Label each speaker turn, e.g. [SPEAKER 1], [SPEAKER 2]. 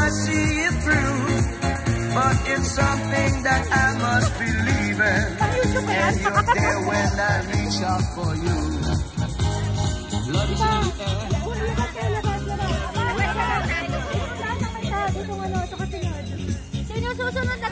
[SPEAKER 1] I see it through, but it's something that I must believe in. And you're there when I reach out for you. Love is in the air.
[SPEAKER 2] Sino susunod na